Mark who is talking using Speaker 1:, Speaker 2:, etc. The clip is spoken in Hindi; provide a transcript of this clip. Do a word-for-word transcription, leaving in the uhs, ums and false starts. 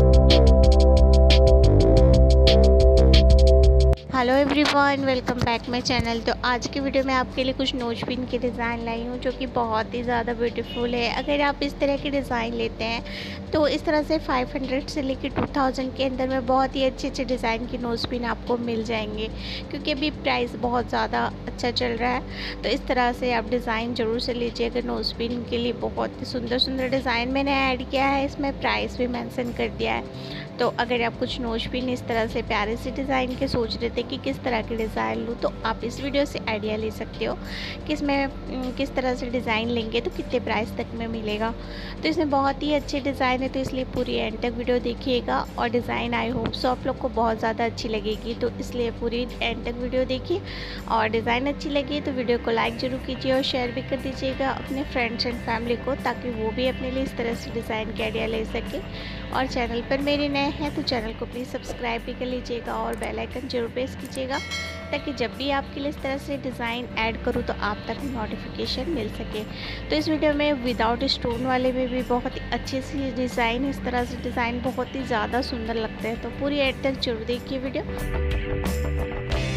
Speaker 1: Hello everyone, welcome back my channel. तो आज की वीडियो में आपके लिए कुछ नोज पिन के डिज़ाइन लाई हूँ जो कि बहुत ही ज़्यादा ब्यूटीफुल है। अगर आप इस तरह के डिज़ाइन लेते हैं तो इस तरह से पाँच सौ से लेकर दो हज़ार के अंदर में बहुत ही अच्छे अच्छे डिज़ाइन की नोज पिन आपको मिल जाएंगे, क्योंकि अभी प्राइस बहुत ज़्यादा अच्छा चल रहा है। तो इस तरह से आप डिज़ाइन ज़रूर से लीजिएगा। नोज पिन के लिए बहुत ही सुंदर सुंदर डिज़ाइन मैंने ऐड किया है, इसमें प्राइस भी मेंशन कर दिया है। तो अगर आप कुछ नोज पिन इस तरह से प्यारे से डिज़ाइन के सोच रहे थे कि किस तरह के डिज़ाइन लूँ, तो आप इस वीडियो से आइडिया ले सकते हो कि इसमें किस तरह से डिज़ाइन लेंगे तो कितने प्राइस तक में मिलेगा। तो इसमें बहुत ही अच्छे डिज़ाइन है, तो इसलिए पूरी एंड तक वीडियो देखिएगा। और डिज़ाइन आई होप सो आप लोग को बहुत ज़्यादा अच्छी लगेगी, तो इसलिए पूरी एंड तक वीडियो देखिए। और डिज़ाइन अच्छी लगी तो वीडियो को लाइक ज़रूर कीजिए और शेयर भी कर दीजिएगा अपने फ्रेंड्स एंड फैमिली को, ताकि वो भी अपने लिए इस तरह से डिज़ाइन के आइडिया ले सके। और चैनल पर मेरे नए हैं तो चैनल को प्लीज़ सब्सक्राइब भी कर लीजिएगा और बेल आइकन जरूर प्रेस कीजिएगा, ताकि जब भी आपके लिए इस तरह से डिज़ाइन ऐड करूँ तो आप तक नोटिफिकेशन मिल सके। तो इस वीडियो में विदाउट स्टोन वाले में भी बहुत ही अच्छी सी डिज़ाइन, इस तरह से डिज़ाइन बहुत ही ज़्यादा सुंदर लगते हैं। तो पूरी एड तक जरूर देखिए वीडियो।